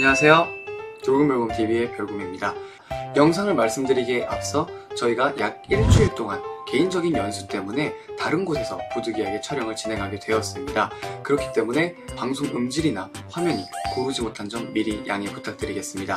안녕하세요. 돌곰별곰TV의 별곰입니다. 영상을 말씀드리기에 앞서 저희가 약 일주일 동안 개인적인 연수 때문에 다른 곳에서 부득이하게 촬영을 진행하게 되었습니다. 그렇기 때문에 방송 음질이나 화면이 고르지 못한 점 미리 양해 부탁드리겠습니다.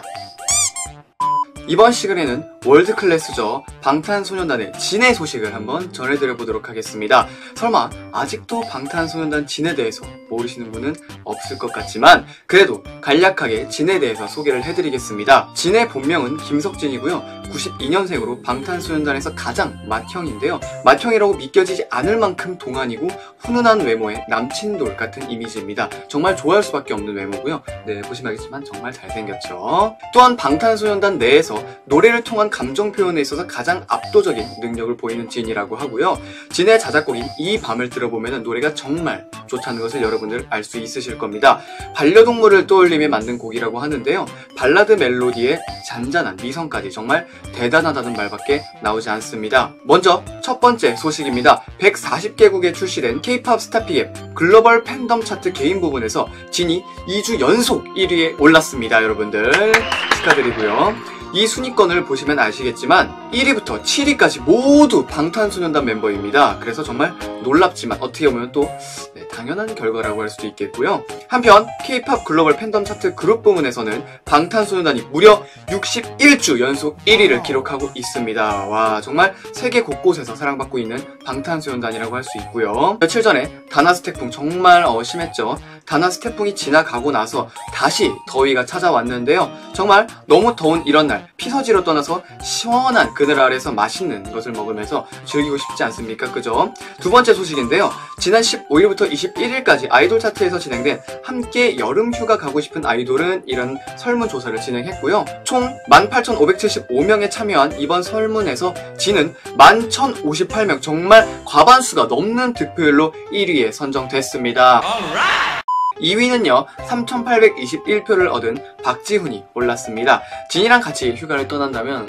이번 시간에는 월드클래스죠. 방탄소년단의 진의 소식을 한번 전해드려보도록 하겠습니다. 설마 아직도 방탄소년단 진에 대해서 모르시는 분은 없을 것 같지만 그래도 간략하게 진에 대해서 소개를 해드리겠습니다. 진의 본명은 김석진이고요. 92년생으로 방탄소년단에서 가장 맏형인데요. 맏형이라고 믿겨지지 않을 만큼 동안이고 훈훈한 외모의 남친돌 같은 이미지입니다. 정말 좋아할 수밖에 없는 외모고요. 네, 보시면 알겠지만 정말 잘생겼죠. 또한 방탄소년단 내에서 노래를 통한 감정 표현에 있어서 가장 압도적인 능력을 보이는 진이라고 하고요. 진의 자작곡인 이 밤을 들어보면 노래가 정말 좋다는 것을 여러분들 알 수 있으실 겁니다. 반려동물을 떠올리며 만든 곡이라고 하는데요. 발라드 멜로디에 잔잔한 미성까지 정말 대단하다는 말밖에 나오지 않습니다. 먼저 첫 번째 소식입니다. 140개국에 출시된 K-POP 스타피의 글로벌 팬덤 차트 개인 부분에서 진이 2주 연속 1위에 올랐습니다. 여러분들 축하드리고요. 이 순위권을 보시면 아시겠지만 1위부터 7위까지 모두 방탄소년단 멤버입니다. 그래서 정말 놀랍지만 어떻게 보면 또 당연한 결과라고 할 수도 있겠고요. 한편 K-POP 글로벌 팬덤 차트 그룹 부문에서는 방탄소년단이 무려 61주 연속 1위를 기록하고 있습니다. 와, 정말 세계 곳곳에서 사랑받고 있는 방탄소년단이라고 할 수 있고요. 며칠 전에 다나스 태풍 정말 심했죠. 다나스 태풍이 지나가고 나서 다시 더위가 찾아왔는데요. 정말 너무 더운 이런 날 피서지로 떠나서 시원한 그늘 아래서 맛있는 것을 먹으면서 즐기고 싶지 않습니까? 그죠? 두 번째 소식인데요. 지난 15일부터 21일까지 아이돌 차트에서 진행된 함께 여름 휴가 가고 싶은 아이돌은 이런 설문조사를 진행했고요. 총 18,575명에 참여한 이번 설문에서 진은 11,058명, 정말 과반수가 넘는 득표율로 1위에 선정됐습니다. 2위는요 3,821표를 얻은 박지훈이 올랐습니다. 진이랑 같이 휴가를 떠난다면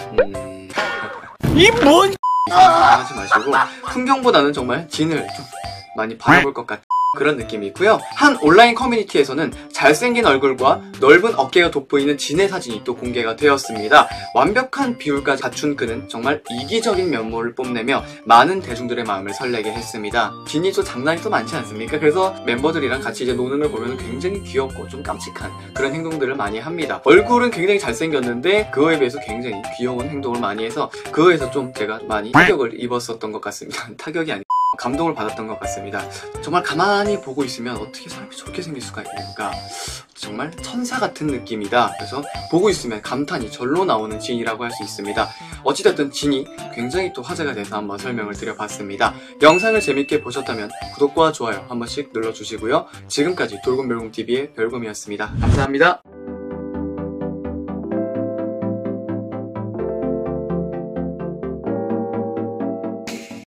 이 뭔 하지 마시고 풍경보다는 정말 진을 좀 많이 바라볼 것 같은 그런 느낌이 있고요. 한 온라인 커뮤니티에서는 잘생긴 얼굴과 넓은 어깨가 돋보이는 진의 사진이 또 공개가 되었습니다. 완벽한 비율까지 갖춘 그는 정말 이기적인 면모를 뽐내며 많은 대중들의 마음을 설레게 했습니다. 진이 또 장난이 또 많지 않습니까? 그래서 멤버들이랑 같이 이제 노는 걸 보면 굉장히 귀엽고 좀 깜찍한 그런 행동들을 많이 합니다. 얼굴은 굉장히 잘생겼는데 그거에 비해서 굉장히 귀여운 행동을 많이 해서 그거에서 좀 제가 많이 타격을 입었었던 것 같습니다. 타격이 아니고 감동을 받았던 것 같습니다. 정말 가만히 보고 있으면 어떻게 사람이 저렇게 생길 수가 있는가, 정말 천사 같은 느낌이다. 그래서 보고 있으면 감탄이 절로 나오는 진이라고 할 수 있습니다. 어찌됐든 진이 굉장히 또 화제가 돼서 한번 설명을 드려봤습니다. 영상을 재밌게 보셨다면 구독과 좋아요 한 번씩 눌러주시고요. 지금까지 돌곰별곰TV의 별곰이었습니다. 감사합니다.